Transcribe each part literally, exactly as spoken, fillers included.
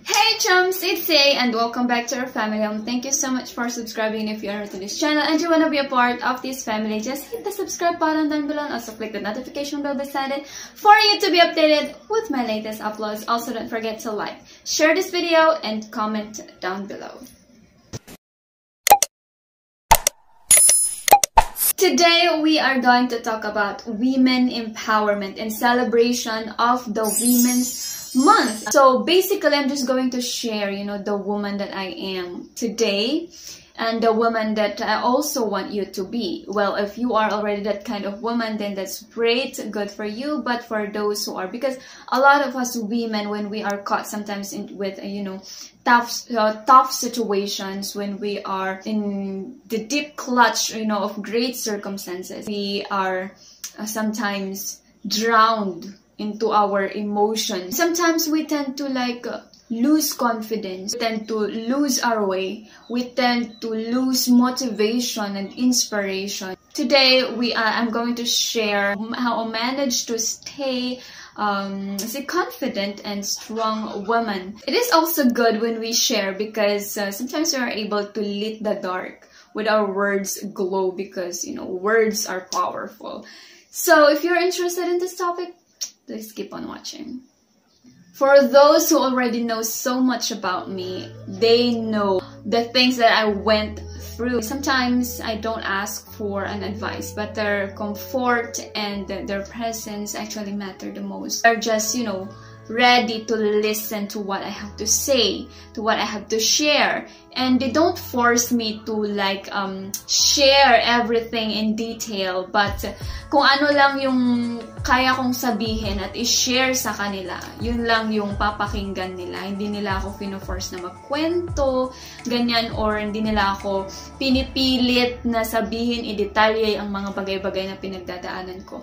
Hey chums, it's A and welcome back to our family. Um, thank you so much for subscribing if you are new to this channel and you want to be a part of this family. Just hit the subscribe button down below and also click the notification bell beside it for you to be updated with my latest uploads. Also, don't forget to like, share this video, and comment down below. Today, we are going to talk about women empowerment and celebration of the Women's Month. So basically, I'm just going to share, you know, the woman that I am today and the woman that I also want you to be. Well, if you are already that kind of woman, then that's great, good for you. But for those who are, because a lot of us women, when we are caught sometimes in, with, you know, tough, uh, tough situations, when we are in the deep clutch, you know, of great circumstances, we are uh, sometimes drowned into our emotions. Sometimes we tend to like uh, lose confidence, we tend to lose our way, we tend to lose motivation and inspiration. Today, we uh, I'm going to share how I managed to stay um, as a confident and strong woman. It is also good when we share because uh, sometimes we are able to lit the dark with our words glow because, you know, words are powerful. So if you're interested in this topic, please keep on watching. For those who already know so much about me, they know the things that I went through. Sometimes I don't ask for an advice, but their comfort and their presence actually matter the most. They're just, you know, ready to listen to what I have to say, to what I have to share. And they don't force me to like um, share everything in detail. But kung ano lang yung kaya kong sabihin at i-share sa kanila, yun lang yung papakinggan nila. Hindi nila ako pino-force na magkwento, ganyan, or hindi nila ako pinipilit na sabihin, i-detalye ang mga bagay-bagay na pinagdadaanan ko.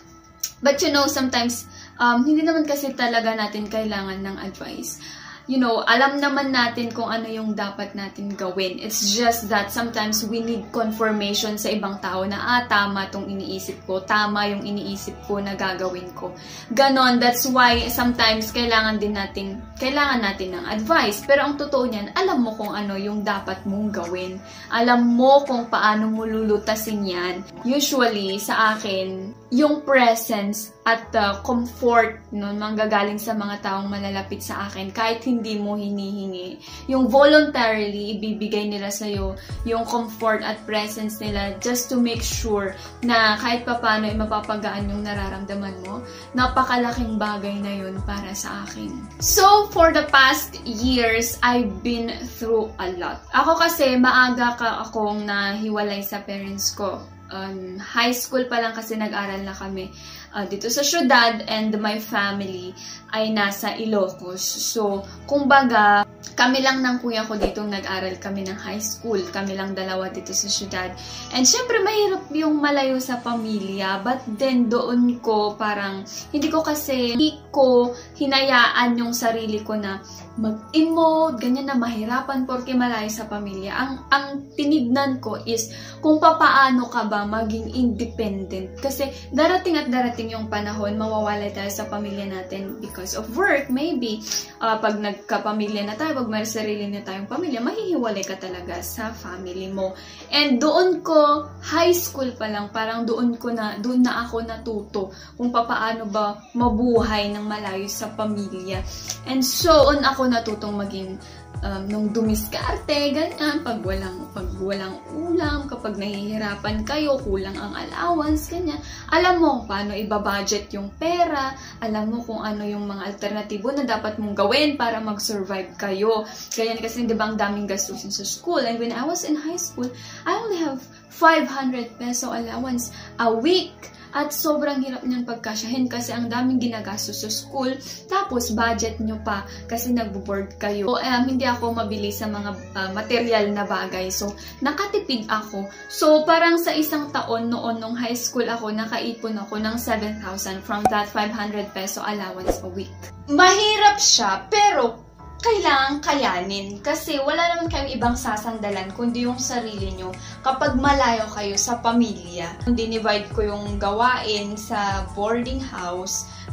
But you know, sometimes, um, hindi naman kasi talaga natin kailangan ng advice. You know, alam naman natin kung ano yung dapat natin gawin. It's just that sometimes we need confirmation sa ibang tao na, ah, tama tong iniisip ko, tama yung iniisip ko na gagawin ko. Ganon, that's why sometimes kailangan din natin, kailangan natin ng advice. Pero ang totoo niyan, alam mo kung ano yung dapat mong gawin. Alam mo kung paano mo lulutasin yan. Usually, sa akin, yung presence at uh, comfort nun, manggagaling sa mga taong malalapit sa akin, kahit hindi mo hinihingi. Yung voluntarily, ibibigay nila sa'yo yung comfort at presence nila just to make sure na kahit papano ay mapapagaan yung nararamdaman mo. Napakalaking bagay na yun para sa akin. So, for the past years, I've been through a lot. Ako kasi, maaga ka akong nahiwalay sa parents ko. Um, high school pa lang kasi nag-aral na kami uh, dito sa syudad and my family ay nasa Ilocos. So, kumbaga, kami lang ng kuya ko dito nag-aral kami ng high school. Kami lang dalawa dito sa syudad. And syempre, mahirap yung malayo sa pamilya. But then, doon ko parang, hindi ko kasi, hindi ko hinayaan yung sarili ko na mag-emote, ganyan na mahirapan porque malayo sa pamilya. Ang, ang tinignan ko is kung papaano ka ba maging independent. Kasi darating at darating yung panahon, mawawala tayo sa pamilya natin because of work, maybe. Uh, pag nagkapamilya na tayo, pag may sarili na tayong pamilya, mahihiwalay ka talaga sa family mo. And doon ko, high school pa lang, parang doon ko na, doon na ako natuto kung papaano ba mabuhay ng malayo sa pamilya. And so, on ako natutong maging um, nung dumiskarte, ganyan, pag walang, pag walang ulam, kapag nahihirapan kayo, kulang ang allowance, ganyan. Alam mo paano ibabudget yung pera, alam mo kung ano yung mga alternatibo na dapat mong gawin para mag-survive kayo. Ganyan kasi, di ba, ang daming gastusin sa school. And when I was in high school, I only have five hundred peso allowance a week. At sobrang hirap niyan pagkasyahin kasi ang daming ginagastos sa school. Tapos, budget nyo pa kasi nagbo-board kayo. So, um, hindi ako mabili sa mga uh, material na bagay. So, nakatipid ako. So, parang sa isang taon noon, nung high school ako, nakaipon ako ng seven thousand from that five hundred peso allowance a week. Mahirap siya, pero kailangan kayanin kasi wala naman kayong ibang sasandalan kundi yung sarili nyo kapag malayo kayo sa pamilya. Dinivide ko yung gawain sa boarding house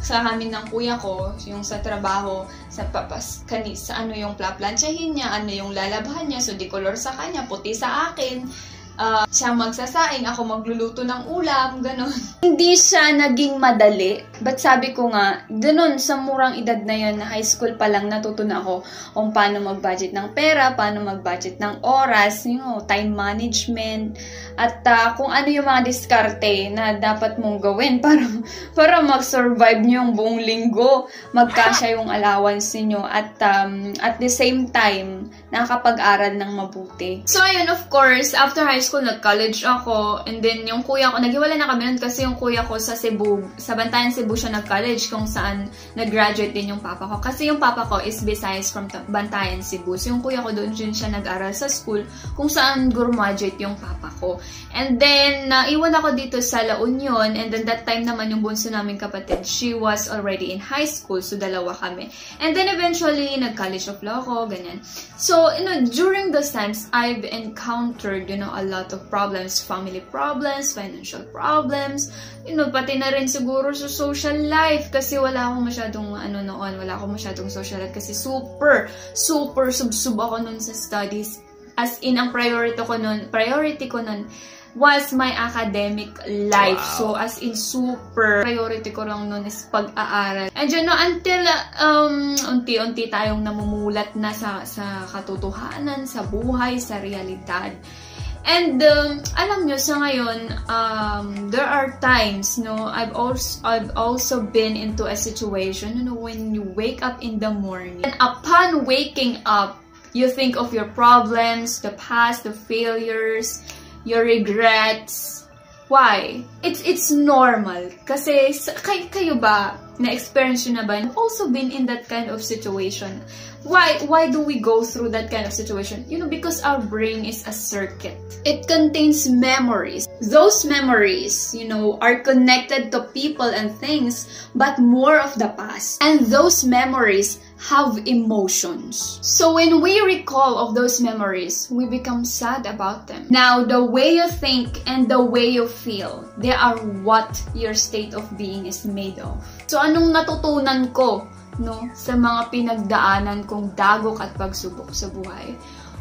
sa amin ng kuya ko, yung sa trabaho, sa papas, kani, sa ano yung plaplansyahin niya, ano yung lalabhan niya, so di color sa kanya, puti sa akin. Uh, siya magsasaing, ako magluluto ng ulam, ganun. Hindi siya naging madali, but sabi ko nga, ganun, sa murang edad na yun, na high school pa lang, natutunan ako kung paano mag-budget ng pera, paano mag-budget ng oras, you know, time management, at uh, kung ano yung mga diskarte na dapat mong gawin para, para mag-survive nyo yung buong linggo, magkasya yung allowance niyo at um, at the same time, nakakapag-aral ng mabuti. So, ayun, of course, after high school, nag-college ako, and then yung kuya ko, naghiwalay na kami nun kasi yung kuya ko sa Cebu, sa Bantayan, Cebu siya nag-college, kung saan nag-graduate din yung papa ko. Kasi yung papa ko is Visayas from Bantayan, Cebu. So yung kuya ko doon din siya nag-aral sa school, kung saan graduate yung papa ko. And then, naiwan ako dito sa La Union, and then that time naman yung bunso naming kapatid, she was already in high school, so dalawa kami. And then eventually, nag-college of law ako, ganyan. So, you know, during those times, I've encountered, you know, a lot of problems, family problems, financial problems, you know, pati na rin siguro sa social life kasi wala akong masyadong, ano noon, wala akong masyadong social life kasi super, super sub-sub ako nun sa studies. As in, ang priority ko nun, priority ko nun was my academic life. Wow. So, as in, super priority ko lang nun is pag-aaral. And you know, until um, unti-unti tayong namumulat na sa, sa katotohanan, sa buhay, sa realidad. And um, alam nyo, sa ngayon, um, there are times, no, I've also, I've also been into a situation, you know, when you wake up in the morning, and upon waking up, you think of your problems, the past, the failures, your regrets. Why? It's it's normal. Kasi kay, kayo ba, na-experience nyo na ba? You've also been in that kind of situation. Why? Why do we go through that kind of situation? You know, because our brain is a circuit. It contains memories. Those memories, you know, are connected to people and things, but more of the past. And those memories have emotions. So when we recall of those memories, we become sad about them. Now, the way you think and the way you feel, they are what your state of being is made of. So anong natutunan ko, no, sa mga pinagdaanan kong dagok at pagsubok sa buhay?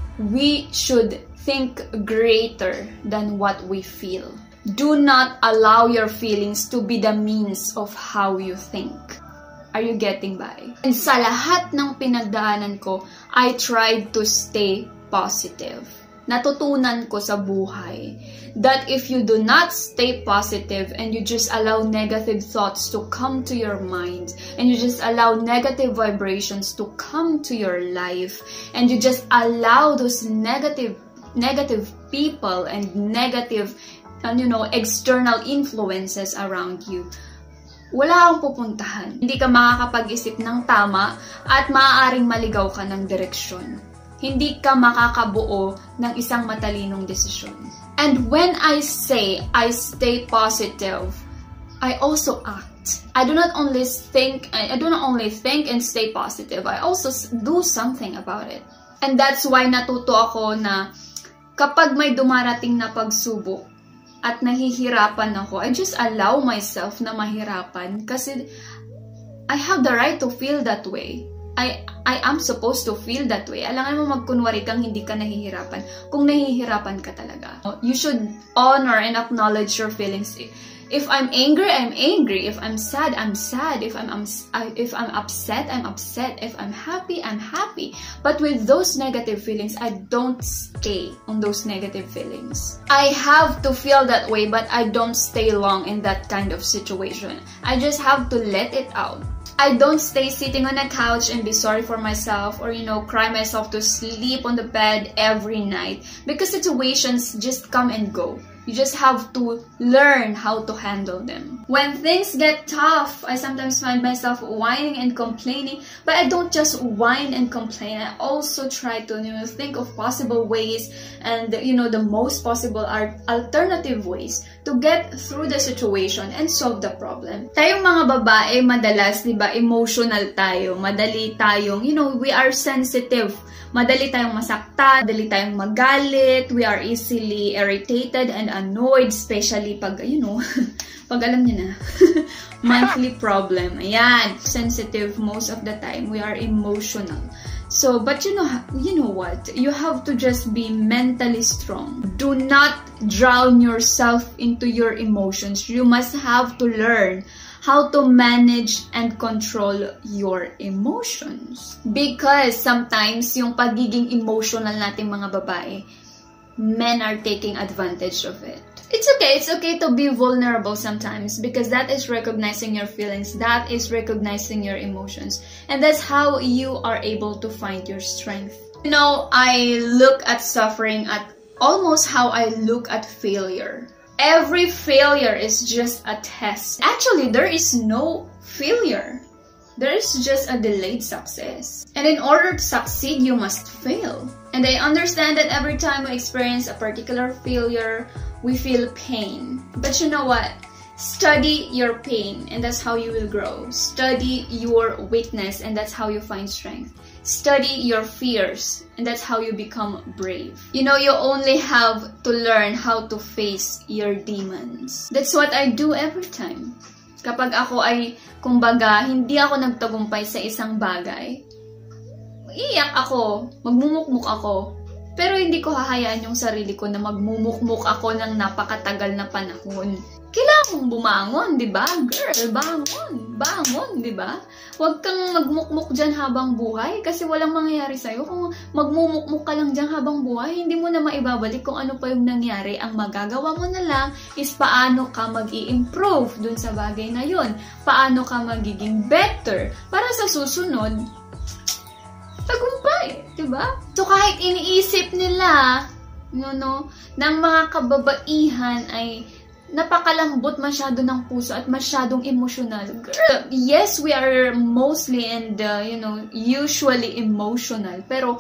We should think greater than what we feel. Do not allow your feelings to be the means of how you think. Are you getting by? And sa lahat ng pinagdaanan ko, I tried to stay positive. Natutunan ko sa buhay that if you do not stay positive and you just allow negative thoughts to come to your mind, and you just allow negative vibrations to come to your life, and you just allow those negative negative people and negative and you know external influences around you, wala kang pupuntahan. Hindi ka makakapag-isip ng tama at maaaring maligaw ka ng direksyon. Hindi ka makakabuo ng isang matalinong desisyon. And when I say I stay positive, I also act. I do not only think, I do not only think and stay positive, I also do something about it. And that's why natuto ako na kapag may dumarating na pagsubok, at nahihirapan ako, I just allow myself na mahirapan kasi I have the right to feel that way. I I am supposed to feel that way. Alangan mo magkunwari kang hindi ka nahihirapan kung nahihirapan ka talaga. You should honor and acknowledge your feelings. If I'm angry, I'm angry. If I'm sad, I'm sad. If I'm, I'm if I'm upset, I'm upset. If I'm happy, I'm happy. But with those negative feelings, I don't stay on those negative feelings. I have to feel that way, but I don't stay long in that kind of situation. I just have to let it out. I don't stay sitting on a couch and be sorry for myself or, you know, cry myself to sleep on the bed every night because situations just come and go. You just have to learn how to handle them. When things get tough, I sometimes find myself whining and complaining, but I don't just whine and complain. I also try to, you know, think of possible ways and, you know, the most possible are alternative ways to get through the situation and solve the problem. Tayong mga babae, madalas, di ba, emotional tayo. Madali tayong, you know, we are sensitive. Madali tayong masaktan, madali tayong magalit, we are easily irritated and annoyed, especially pag, you know, pag alam niyo na, monthly problem. Ayan, sensitive most of the time. We are emotional. So, but you know, you know what? You have to just be mentally strong. Do not drown yourself into your emotions. You must have to learn how to manage and control your emotions. Because sometimes, yung pagiging emotional nating mga babae, men are taking advantage of it. It's okay. It's okay to be vulnerable sometimes because that is recognizing your feelings. That is recognizing your emotions. And that's how you are able to find your strength. You know, I look at suffering at almost how I look at failure. Every failure is just a test. Actually, there is no failure. There is just a delayed success. And in order to succeed, you must fail. And I understand that every time we experience a particular failure, we feel pain. But you know what? Study your pain, and that's how you will grow. Study your weakness, and that's how you find strength. Study your fears, and that's how you become brave. You know, you only have to learn how to face your demons. That's what I do every time. Kapag ako ay, kumbaga, hindi ako nagtagumpay sa isang bagay, iiyak ako, magmumukmuk ako, pero hindi ko hahayaan yung sarili ko na magmumukmuk ako ng napakatagal na panahon. Kailangan mong bumangon, di ba? Girl, bangon, bangon, di ba? Huwag kang magmukmuk dyan habang buhay kasi walang mangyayari sa'yo. Kung magmumukmuk ka lang dyan habang buhay, hindi mo na maibabalik kung ano pa yung nangyari. Ang magagawa mo na lang is paano ka mag-i-improve dun sa bagay na yun. Paano ka magiging better para sa susunod, tagumpay, di ba? So kahit iniisip nila, no, no, ng mga kababaihan ay napakalambot masyado ng puso at masyadong emotional. Girl, yes, we are mostly and, uh, you know, usually emotional. Pero,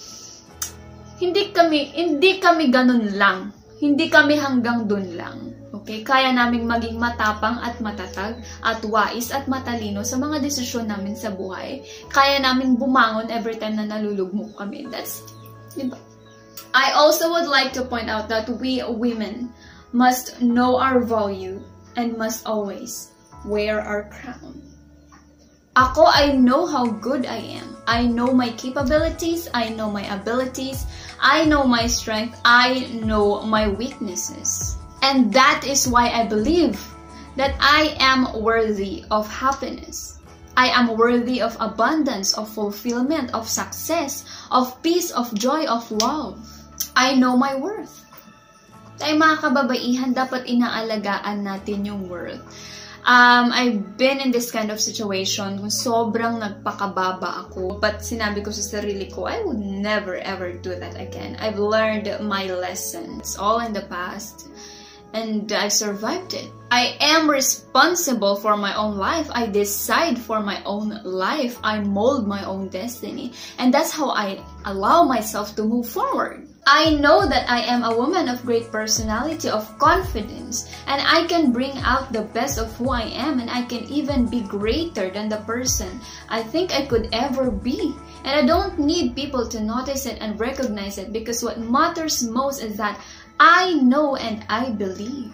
hindi kami, hindi kami ganun lang. Hindi kami hanggang dun lang. Okay? Kaya naming maging matapang at matatag at wais at matalino sa mga desisyon namin sa buhay. Kaya naming bumangon every time na nalulugmok kami. That's, diba? I also would like to point out that we women must know our value and must always wear our crown. Ako, I know how good I am. I know my capabilities. I know my abilities. I know my strength. I know my weaknesses. And that is why I believe that I am worthy of happiness. I am worthy of abundance, of fulfillment, of success, of peace, of joy, of love. I know my worth. Ay mga kababaihan, dapat inaalagaan natin yung worth. Um, I've been in this kind of situation kung sobrang nagpakababa ako. But sinabi ko sa sarili ko, I would never ever do that again. I've learned my lessons all in the past. And I survived it. I am responsible for my own life. I decide for my own life. I mold my own destiny. And that's how I allow myself to move forward. I know that I am a woman of great personality, of confidence, and I can bring out the best of who I am, and I can even be greater than the person I think I could ever be. And I don't need people to notice it and recognize it, because what matters most is that I know and I believe.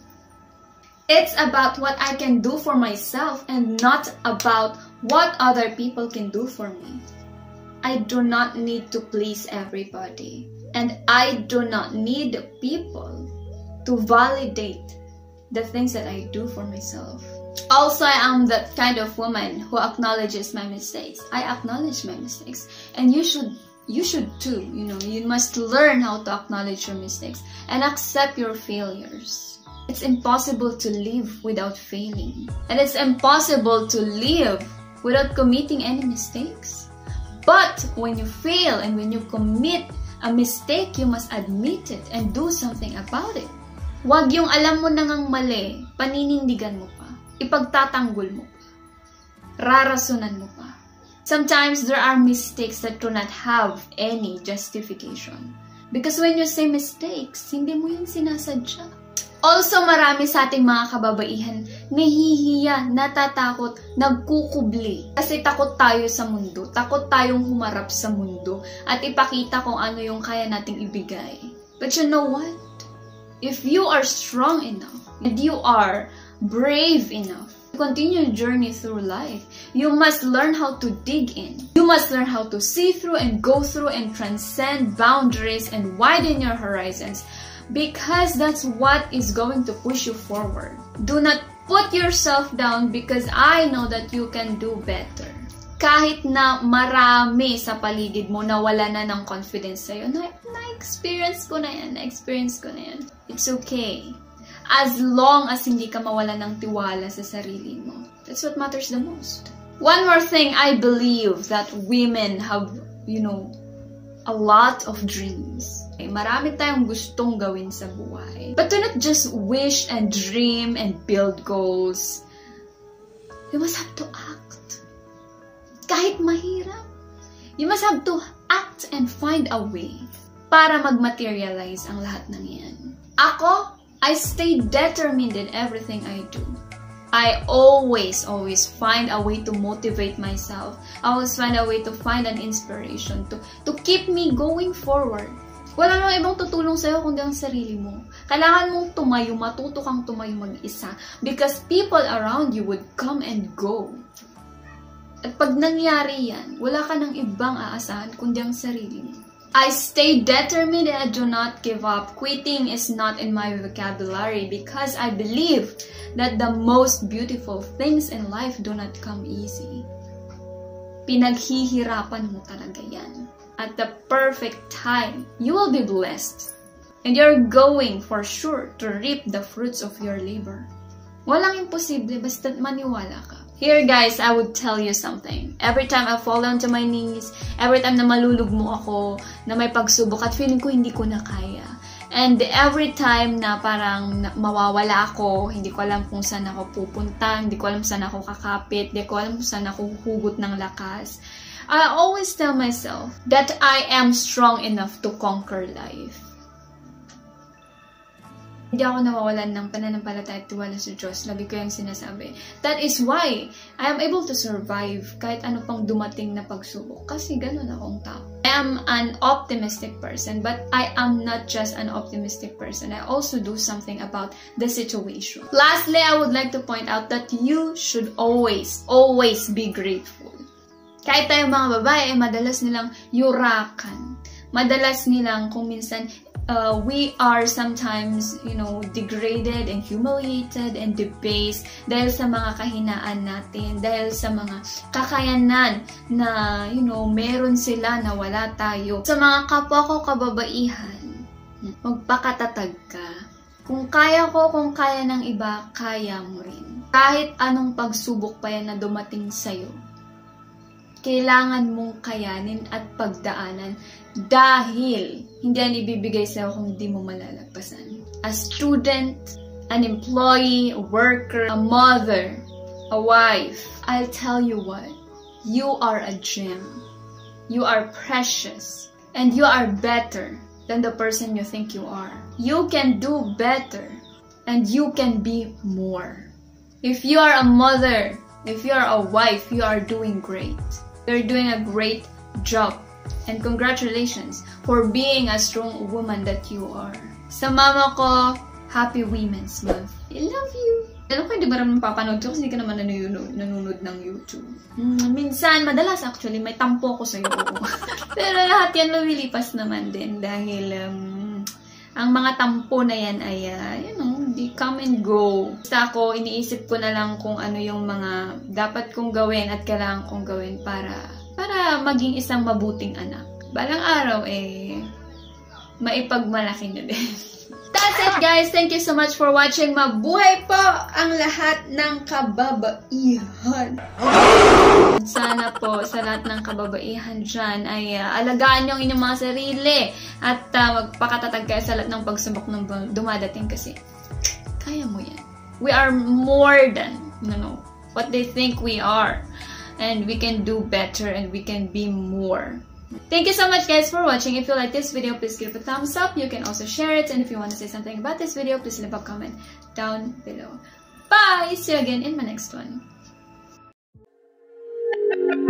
It's about what I can do for myself and not about what other people can do for me. I do not need to please everybody. And I do not need people to validate the things that I do for myself. Also, I am that kind of woman who acknowledges my mistakes. I acknowledge my mistakes. And you should, you should too. You know, you must learn how to acknowledge your mistakes and accept your failures. It's impossible to live without failing. And it's impossible to live without committing any mistakes. But when you fail and when you commit a mistake, you must admit it and do something about it. Huwag yung alam mo na ngang mali, paninindigan mo pa, ipagtatanggol mo pa, rarasunan mo pa. Sometimes there are mistakes that do not have any justification. Because when you say mistakes, hindi mo yun sinasadya. Also, marami sa ating mga kababaihan nahihiya, natatakot, nagkukubli. Kasi takot tayo sa mundo. Takot tayong humarap sa mundo at ipakita kung ano yung kaya nating ibigay. But you know what? if you are strong enough, and you are brave enough to continue your journey through life, you must learn how to dig in. You must learn how to see through and go through and transcend boundaries and widen your horizons, because that's what is going to push you forward. Do not put yourself down, because I know that you can do better. Kahit na marami sa paligid mo na wala na ng confidence sa'yo, na, na-experience ko na yan, na-experience ko na yan. It's okay. As long as hindi ka mawala ng tiwala sa sarili mo. That's what matters the most. One more thing, I believe that women have, you know, a lot of dreams. Okay, marami tayong gustong gawin sa buhay. But do not just wish and dream and build goals. You must have to act. Kahit mahirap, you must have to act and find a way para mag-materialize ang lahat ng yan. Ako, I stay determined in everything I do. I always, always find a way to motivate myself. I always find a way to find an inspiration to, to keep me going forward. Wala nang ibang tutulong sa'yo kundi ang sarili mo. Kailangan mong tumayo, matuto kang tumayo mag-isa, because people around you would come and go. At pag nangyari yan, wala ka ng ibang aasahan kundi ang sarili mo. I stay determined and I do not give up. Quitting is not in my vocabulary, because I believe that the most beautiful things in life do not come easy. Pinaghihirapan mo talaga yan. At the perfect time, you will be blessed. And you're going for sure to reap the fruits of your labor. Walang imposible, basta maniwala ka. Here guys, I would tell you something. Every time I fall down to my knees, every time na malulugmo ako, na may pagsubok at feeling ko hindi ko na kaya. And every time na parang mawawala ako, hindi ko alam kung saan ako pupunta, hindi ko alam saan ako kakapit, hindi ko alam kung saan ako huhugot ng lakas. I always tell myself that I am strong enough to conquer life. Hindi ako nawawalan ng pananampalataya at tiwala sa Diyos. Lagi ko yung sinasabi. That is why I am able to survive kahit ano pang dumating na pagsubok. Kasi ganun akong tao. I am an optimistic person, but I am not just an optimistic person. I also do something about the situation. Lastly, I would like to point out that you should always, always be grateful. Kahit tayong mga babae, eh, madalas nilang yurakan. Madalas nilang kung minsan, Uh, we are sometimes, you know, degraded and humiliated and debased dahil sa mga kahinaan natin, dahil sa mga kakayanan na, you know, meron sila na wala tayo. Sa mga kapwa ko kababaihan, magpakatatag ka. Kung kaya ko, kung kaya ng iba, kaya mo rin. Kahit anong pagsubok pa yan na dumating sa'yo, kailangan mong kayanin at pagdaanan dahil hindi yan ibibigay sa'yo kung hindi mo malalagpasan. A student, an employee, a worker, a mother, a wife, I'll tell you what, you are a gem. You are precious. And you are better than the person you think you are. You can do better. And you can be more. If you are a mother, if you are a wife, you are doing great. You're doing a great job. And congratulations for being a strong woman that you are. Sa mama ko, Happy Women's Month. I love you. Alam ko hindi ba naman papanood ko kasi hindi ka naman nanunod, nanunod ng YouTube. Mm, minsan, madalas actually, may tampo ko sa'yo. Pero lahat yan lumilipas naman din dahil um, ang mga tampo na yan ay, uh, you know, they come and go. Basta ako, iniisip ko na lang kung ano yung mga dapat kong gawin at kailangan kong gawin para para maging isang mabuting anak. Balang araw, eh, maipagmalaki na din. That's it, guys. Thank you so much for watching. Mabuhay po ang lahat ng kababaihan. Sana po sa lahat ng kababaihan dyan ay uh, alagaan nyo ang inyong mga sarili at uh, magpakatatag kayo sa lahat ng pagsubok ng dumadating kasi kaya mo yan. We are more than, you know, what they think we are. And we can do better and we can be more. Thank you so much guys for watching. If you like this video, please give it a thumbs up. You can also share it. And if you want to say something about this video, please leave a comment down below. Bye! See you again in my next one.